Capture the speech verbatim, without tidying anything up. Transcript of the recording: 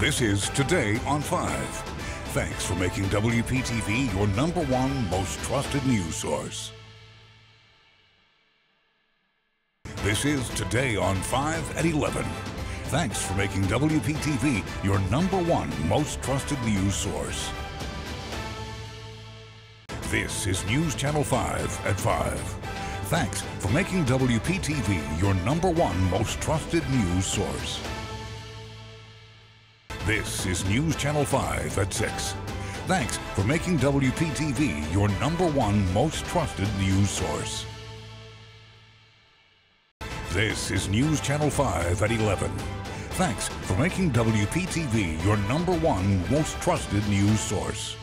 This is Today on five. Thanks for making W P T V your number one most trusted news source. This is Today on five at eleven. Thanks for making W P T V your number one most trusted news source. This is News Channel five at five. Thanks for making W P T V your number one most trusted news source. This is News Channel five at six. Thanks for making W P T V your number one most trusted news source. This is News Channel five at eleven. Thanks for making W P T V your number one most trusted news source.